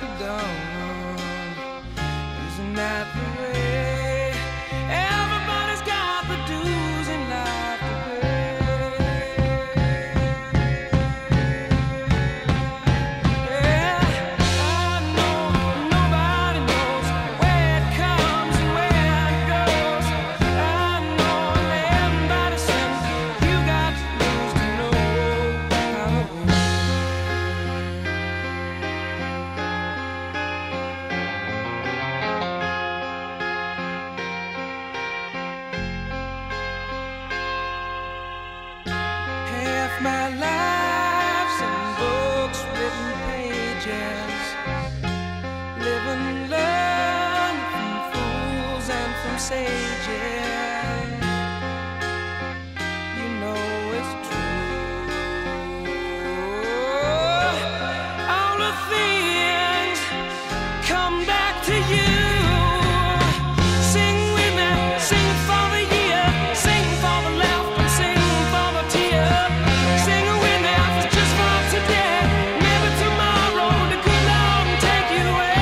to dawn. Isn't that the way? Everybody's got the dues in life to pay. Yeah, I know nobody knows where it comes and where it goes. I know everybody says you got to lose to know how to win. Half my life's in books, written pages. Live and learn from fools and from sages. You know it's true. All the things come back to you. Sing with me, sing for the year, sing for the laugh and sing for the tear. Sing with me, it's just for today. Maybe tomorrow the good Lord will take you away.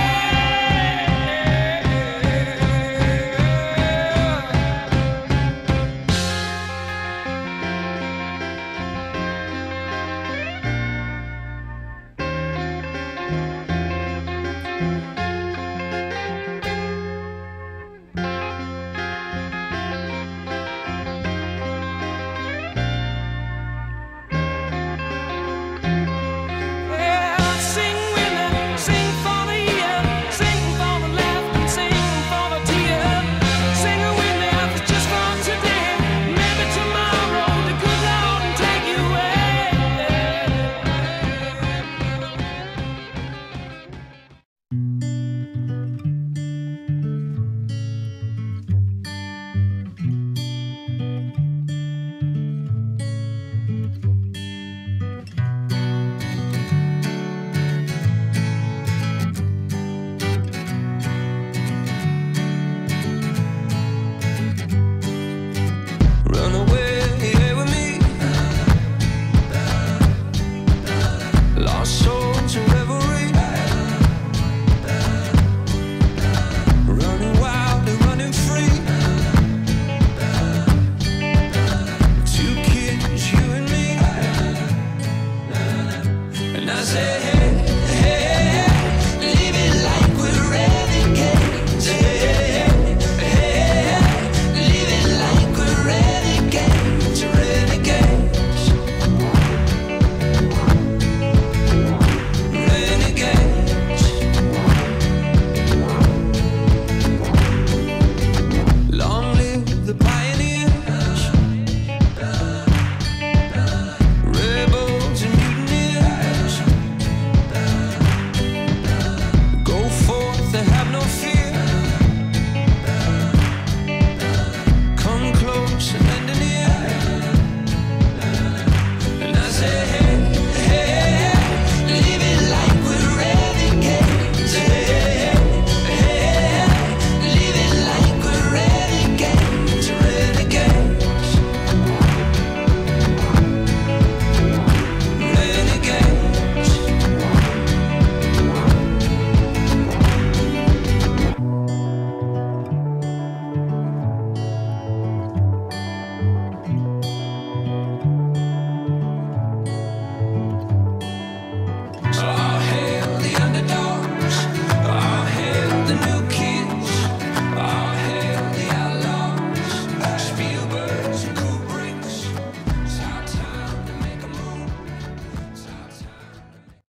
Yeah, sing with me, sing for the year, sing for the laugh and sing for the tear. Sing with me, it's just for today. Maybe tomorrow the good Lord will take you away. Run away with me. Lost soul to reverie. Running wild and running free. Two kids, you and me. And I say, hey, hey, hey, leave it like we're renegades. Hey, hey, hey, hey, leave it like we're renegades, renegades, renegades. Long live the pioneers, rebels and mutineers. Go forth and have no fear.